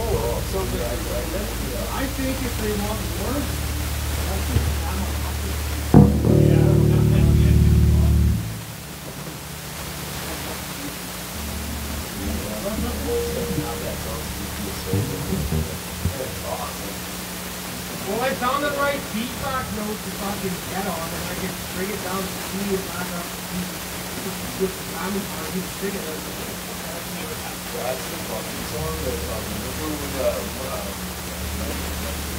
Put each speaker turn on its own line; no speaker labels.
something like that.
I think if they want more, that's just, I'm a well, I found the right feedback note to fucking get on, and I can bring it down to C and back up to C. With the family part, he's big at it.
That's the fucking song that, remember when,